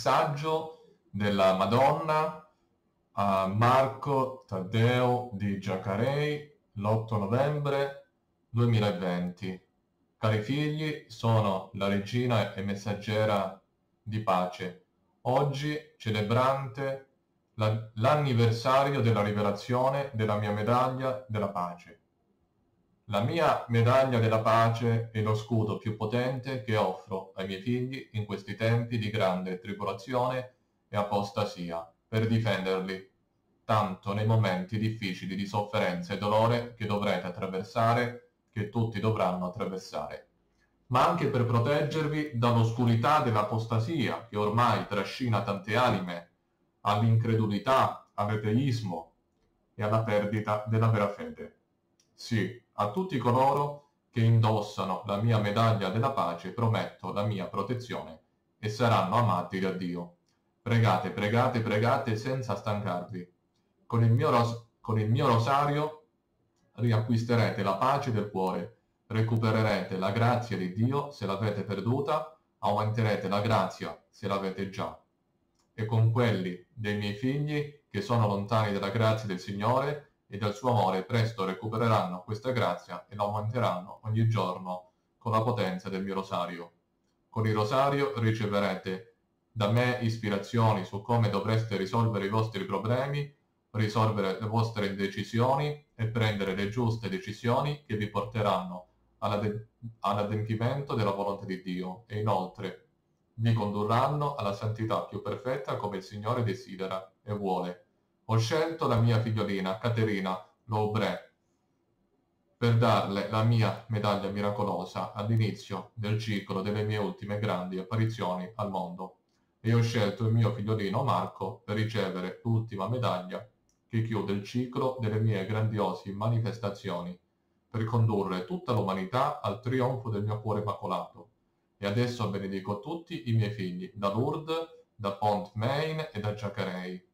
messaggio della Madonna a Marco Taddeo di Giacarei l'8 novembre 2020. Cari figli, sono la regina e messaggera di pace. Oggi, celebrante l'anniversario della rivelazione della mia medaglia della pace. La mia medaglia della pace è lo scudo più potente che offro ai miei figli in questi tempi di grande tribolazione e apostasia, per difenderli, tanto nei momenti difficili di sofferenza e dolore che dovrete attraversare, che tutti dovranno attraversare, ma anche per proteggervi dall'oscurità dell'apostasia che ormai trascina tante anime all'incredulità, all'ateismo e alla perdita della vera fede. Sì, a tutti coloro che indossano la mia medaglia della pace prometto la mia protezione e saranno amati da Dio. Pregate, pregate, pregate senza stancarvi. Con il mio rosario riacquisterete la pace del cuore, recupererete la grazia di Dio se l'avete perduta, aumenterete la grazia se l'avete già. E con quelli dei miei figli che sono lontani dalla grazia del Signore e del suo amore presto recupereranno questa grazia e l'aumenteranno ogni giorno con la potenza del mio rosario. Con il rosario riceverete da me ispirazioni su come dovreste risolvere i vostri problemi, risolvere le vostre indecisioni e prendere le giuste decisioni che vi porteranno all'adempimento della volontà di Dio e inoltre vi condurranno alla santità più perfetta come il Signore desidera e vuole. Ho scelto la mia figliolina, Caterina Loubret, per darle la mia medaglia miracolosa all'inizio del ciclo delle mie ultime grandi apparizioni al mondo. E ho scelto il mio figliolino Marco per ricevere l'ultima medaglia che chiude il ciclo delle mie grandiosi manifestazioni, per condurre tutta l'umanità al trionfo del mio cuore immacolato. E adesso benedico tutti i miei figli, da Lourdes, da Pont-Main e da Giacarei.